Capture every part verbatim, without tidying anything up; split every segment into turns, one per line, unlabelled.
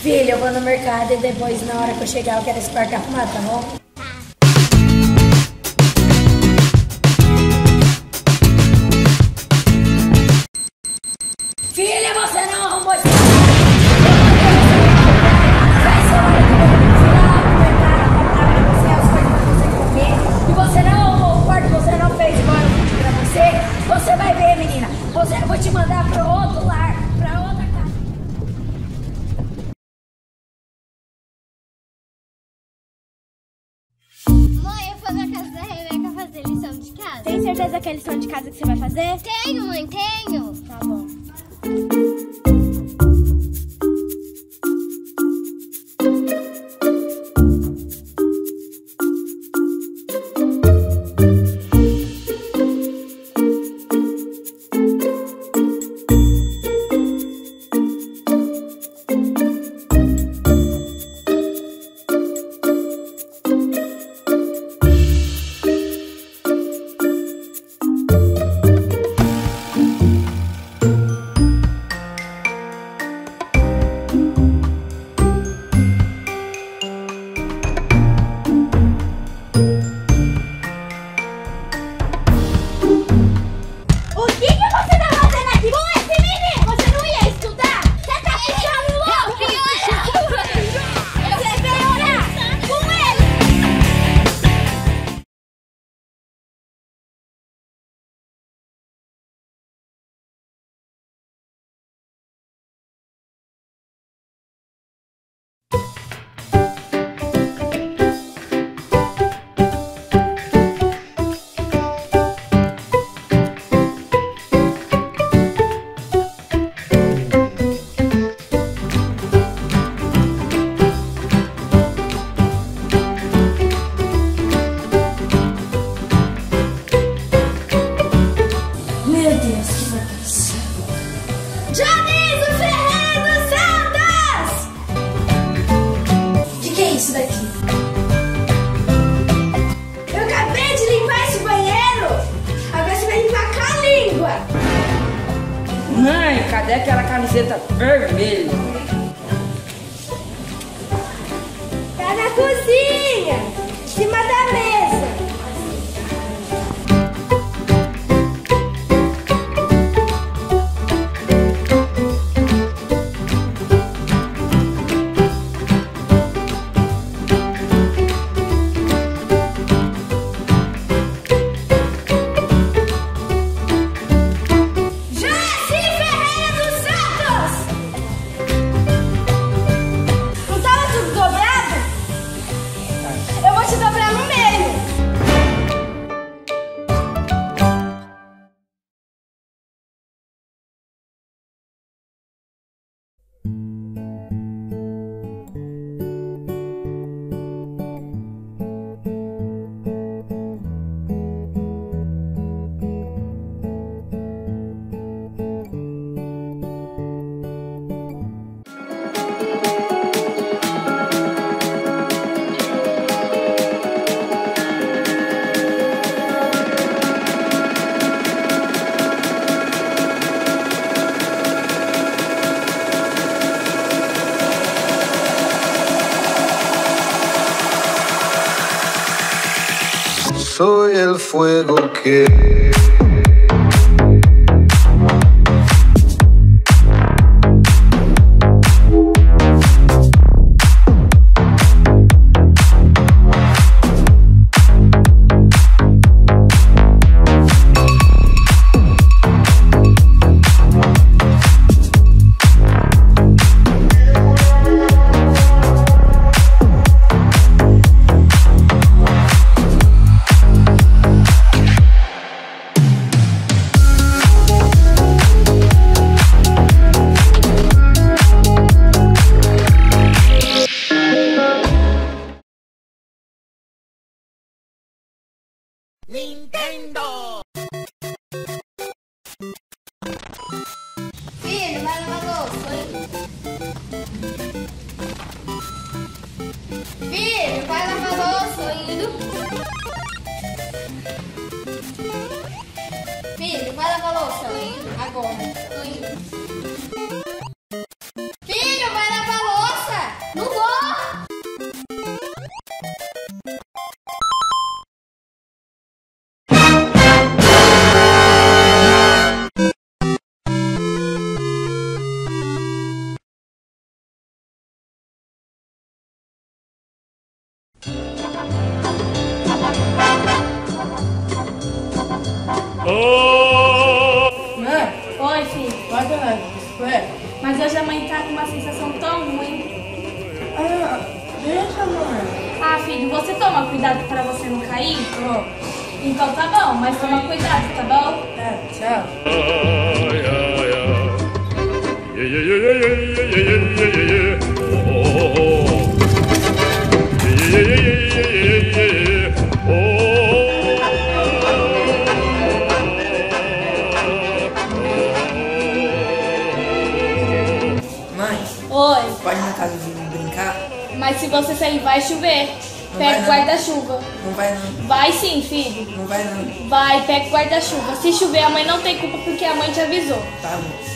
Filho, eu vou no mercado e depois, na hora que eu chegar, eu quero esse quarto arrumado, tá bom? Filha, você não arrumou esse quarto. Vai ser hora que eu vou tirar o mercado, comprar pra você as coisas pra você comer. E você não arrumou o quarto, você não fez igual eu pedi pra você. Você vai ver, menina. Você, eu vou te mandar pro outro lar, pra outra casa.
Mãe, eu vou na casa da Rebeca fazer lição de casa.
Tem certeza que é lição de casa que você vai fazer?
Tenho, mãe, tenho.
Tá bom.
Mãe, cadê aquela camiseta vermelha?
Tá na cozinha, em cima da mesa.
Soy el fuego que...
Nintendo! Filho, vai lavar louça, hein? Filho, vai lavar louça, indo. Filho, vai lavar louça, indo. Agora, tô indo. Filho, vai lavar louça!
Mãe,
Oi, filho.
pode lá, ué.
Mas hoje a mãe tá com uma sensação tão ruim.
Ah, deixa, mãe.
Ah, filho, você toma cuidado pra você não cair?
Ó,
Então tá bom, mas toma cuidado, tá bom?
tá, tchau. Mãe,
Oi,
pode ir na casa de brincar?
mas se você sair vai chover.
Não
Pega
vai
o
não.
guarda-chuva.
Não vai não,
Vai sim, filho.
não vai não.
Vai, pega o guarda-chuva. Se chover, a mãe não tem culpa porque a mãe te avisou.
Tá bom.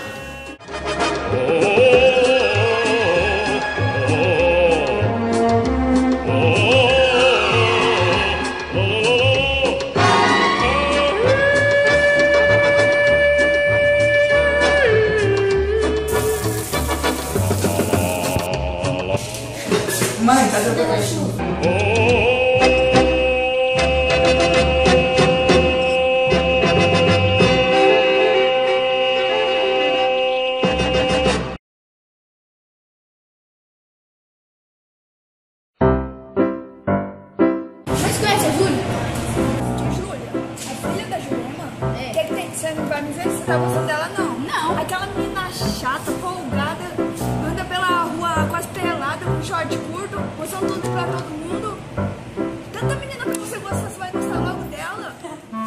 Mãe, cadê o guarda-chuva?
Vocês conhecem a Júlia? Júlia? A filha da Juliana? É. O que, que tem? Você não vai me ver se você tá gostando dela, não? Não. Aquela menina chata, folgada, anda pela rua quase pelada, com short curto, mostrando tudo pra todo mundo. Tanta menina que você gosta, você vai gostar logo dela.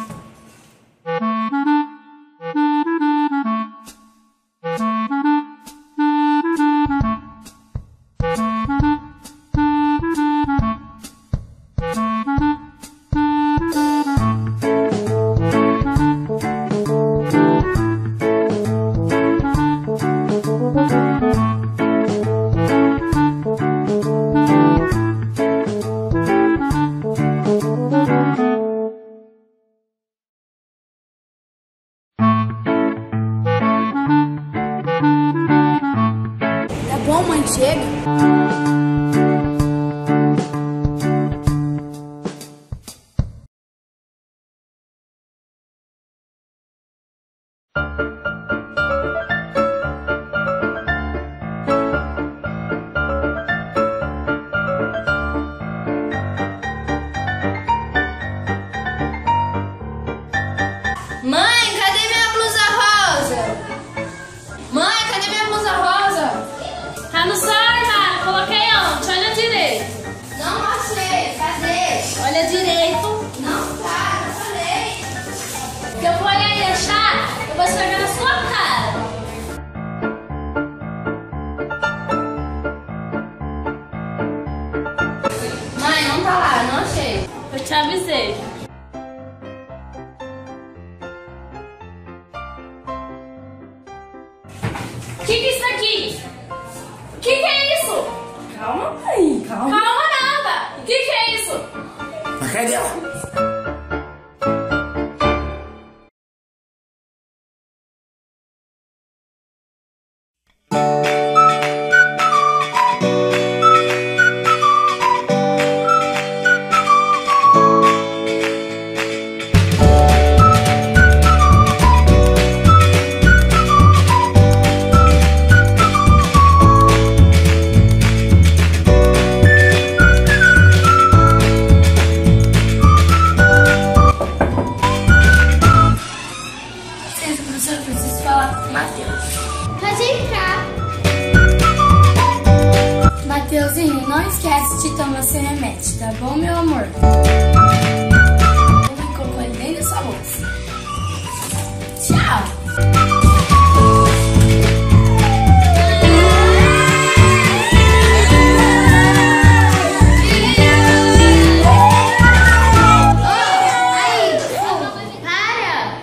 Tá bom, mãe, chega.
Mãe, cadê minha blusa rosa? Mãe, cadê minha blusa rosa?
Tá no seu armário. Coloquei onde? Olha direito.
Não achei, cadê?
Olha direito.
Não tá, não falei.
Se eu for olhar e achar, eu vou esfregar na sua cara.
Mãe, não tá lá, não achei.
Eu te avisei. O que, que é isso aqui? O que, que é isso?
Calma, mãe, calma.
Calma nada. O que, que é isso?
Mas cadê ela?
Licença, professor, eu preciso falar com o Matheus.
Pode entrar.
Mateuzinho, não esquece de tomar seu remédio, tá bom, meu amor? Vou colocar ele dentro dessa bolsa. Tchau!
Aí, para.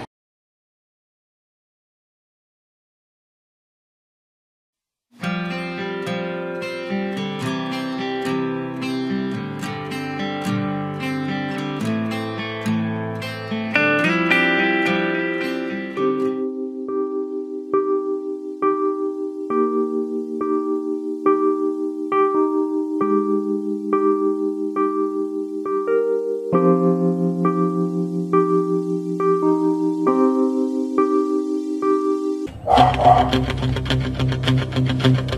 Tchau.